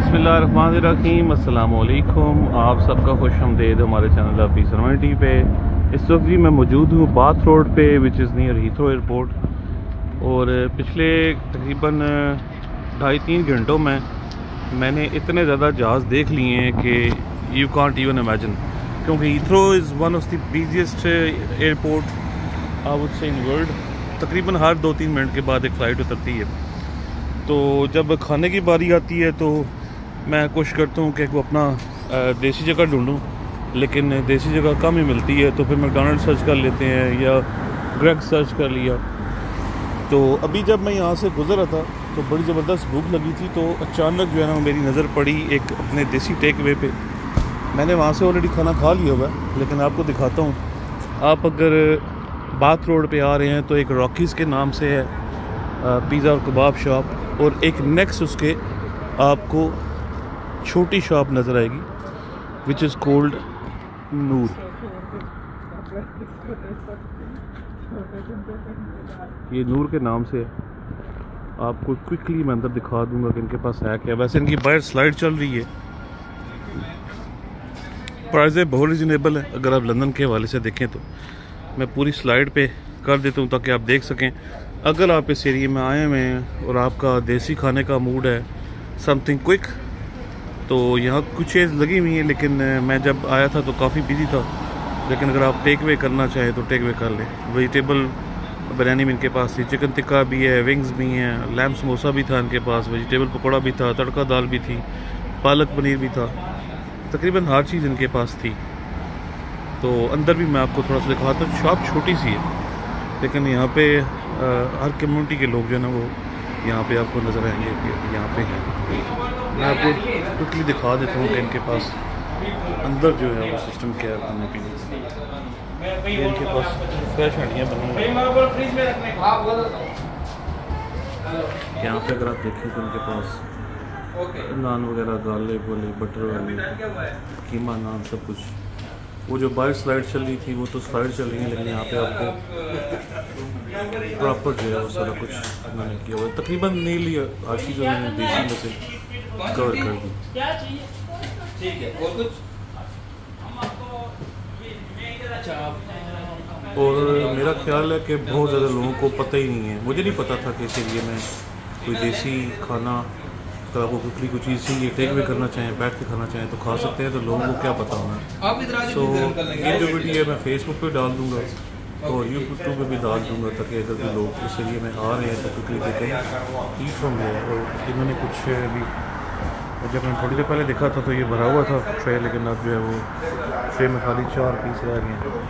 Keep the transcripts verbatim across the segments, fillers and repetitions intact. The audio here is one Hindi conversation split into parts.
बिस्मिल्लाहिर्रहमानिर्रहीम, अस्सलाम वालेकुम। आप सबका खुश आमदीद हमारे चैनल अपी सरवटी पे। इस वक्त भी मैं मौजूद हूँ बाथ रोड पे, which is near Heathrow airport. और पिछले तकरीबन ढाई तीन घंटों में मैंने इतने ज़्यादा जहाज़ देख लिए हैं कि यू कांट इवन इमेजिन। क्योंकि Heathrow is one of the busiest airport I would say in world. तकरीबन हर दो तीन मिनट के बाद एक फ़्लाइट उतरती है। तो जब खाने की बारी आती है तो मैं कोशिश करता हूँ कि वो अपना देसी जगह ढूंढूँ, लेकिन देसी जगह कम ही मिलती है। तो फिर मैकडॉनल्ड सर्च कर लेते हैं या ग्रेग सर्च कर लिया। तो अभी जब मैं यहाँ से गुजरा था तो बड़ी ज़बरदस्त भूख लगी थी, तो अचानक जो है ना मेरी नज़र पड़ी एक अपने देसी टेक वे पे। मैंने वहाँ से ऑलरेडी खाना खा लिया हुआ है, लेकिन आपको दिखाता हूँ। आप अगर बाथ रोड पे आ रहे हैं तो एक रॉकीज़ के नाम से है पिज़्ज़ा और कबाब शॉप, और एक नेक्स्ट उसके आपको छोटी शॉप नज़र आएगी विच इज़ कोल्ड नूर। ये नूर के नाम से है। आपको क्विकली मैं अंदर दिखा दूंगा कि इनके पास है क्या। वैसे इनकी बाहर स्लाइड चल रही है, प्राइसें बहुत रिजनेबल है अगर आप लंदन के हवाले से देखें तो। मैं पूरी स्लाइड पे कर देता हूँ ताकि आप देख सकें। अगर आप इस एरिए में आए हुए हैं और आपका देसी खाने का मूड है, समथिंग क्विक, तो यहाँ कुछ चीज़ लगी हुई है। लेकिन मैं जब आया था तो काफ़ी बिजी था। लेकिन अगर आप टेक वे करना चाहें तो टेक वे कर लें। वेजिटेबल बिरयानी भी इनके पास थी, चिकन टिक्का भी है, विंग्स भी हैं, लैम्ब समोसा भी था इनके पास, वेजिटेबल पकौड़ा भी था, तड़का दाल भी थी, पालक पनीर भी था। तकरीबन हर चीज़ इनके पास थी। तो अंदर भी मैं आपको थोड़ा सा दिखाता हूँ। शॉप छोटी सी है, लेकिन यहाँ पे आ, हर कम्युनिटी के लोग जो है ना वो यहाँ पे आपको नज़र आएंगे कि यहाँ पे हैं। मैं आपको क्विकली दिखा देता हूँ कि इनके पास अंदर जो है वो सिस्टम क्या है खाने पीने। ये इनके पास फ्रेश हंडियाँ बनी हुई हैं। यहाँ पे अगर आप देखें तो इनके पास नान वगैरह, गाले बोले, बटर वाले, कीमा नान, सब कुछ। वो जो बाहर स्लाइड चल रही थी वो तो स्लाइड चल रही है, लेकिन यहाँ पे आपको प्रॉपर जो है वो सारा कुछ उन्होंने किया हुआ है। तकरीबन नहीं लिया हर चीज़ उन्होंने देसी में से कवर कर दी। और मेरा ख्याल है कि बहुत ज़्यादा लोगों को पता ही नहीं है। मुझे नहीं पता था कि इस एरिए में कोई देसी खाना, अगर आपको क्विकली कुछ चीज़ चाहिए टेक वे करना चाहें, बैठ के खाना चाहें तो खा सकते हैं। तो लोगों को क्या पता होना। सो ये जो वीडियो है मैं फेसबुक पे डाल दूँगा और यूट्यूब पे भी डाल दूँगा, ताकि अगर भी लोग इस एरिए में आ रहे हैं तो क्विकली देखें ईट फ्रॉम है। और इन्होंने कुछ भी, जब मैंने थोड़ी देर पहले देखा था तो ये भरा हुआ था ट्रे, लेकिन अब जो है वो ट्रे में खाली चार पीस रह गए हैं।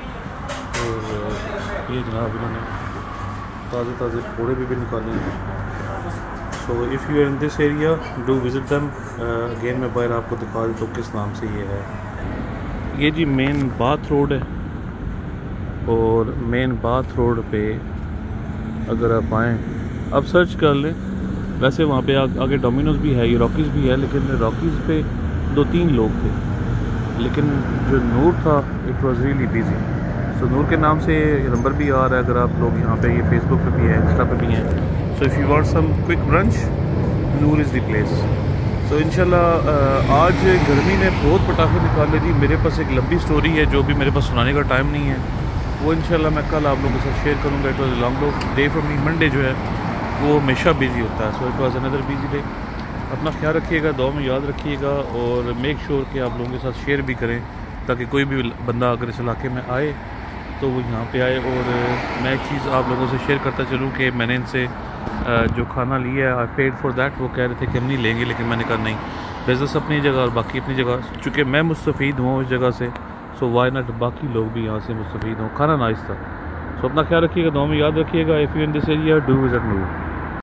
और ये जनाब इन्होंने ताज़े ताज़े पकौड़े भी, भी निकाले हैं। So if you are in this area do visit them. Again मैं बाहर आपको दिखा दूँ तो किस नाम से ये है। ये जी मेन बाथ रोड है, और मेन बाथ रोड पे अगर आप आएँ, अब सर्च कर लें। वैसे वहाँ पे आ, आगे डोमिनोज़ भी है, ये रॉकीज़ भी है, लेकिन रॉकीज़ पे दो तीन लोग थे, लेकिन जो नूर था it was really busy. So Noor के नाम से ये नंबर भी आ रहा है। अगर आप लोग यहाँ पे, ये फेसबुक पे भी है, इंस्टा पे भी हैं। So if you want some quick brunch, Noor is the place. So इंशाल्लाह आज गर्मी ने बहुत पटाखे निकाले जी। मेरे पास एक लंबी स्टोरी है जो भी मेरे पास सुनाने का टाइम नहीं है, वो इंशाल्लाह मैं कल आप लोगों के साथ शेयर करूँगा। It was long day for me. Monday जो है वो हमेशा बिजी होता है। So it was another busy day. अपना ख्याल रखिएगा, दुआ में याद रखिएगा, और मेक श्योर कि आप लोगों के साथ शेयर भी करें, ताकि कोई भी बंदा अगर इस इलाके में आए तो वो यहाँ पे आए। और मैं एक चीज़ आप लोगों से शेयर करता चलूँ कि मैंने इनसे जो खाना लिया है आई पेड फॉर दैट। वो कह रहे थे कि हम नहीं लेंगे, लेकिन मैंने कहा नहीं, बिज़नेस अपनी जगह और बाकी अपनी जगह। चूँकि मैं मुस्तफ़ीद हूँ उस जगह से, सो वाई नॉट बाकी लोग भी यहाँ से मुस्तफ़ीद हों। खाना नाइस था। सो अपना ख्याल रखिएगा, दुआ में याद रखिएगा। If you in this area do visit Noor.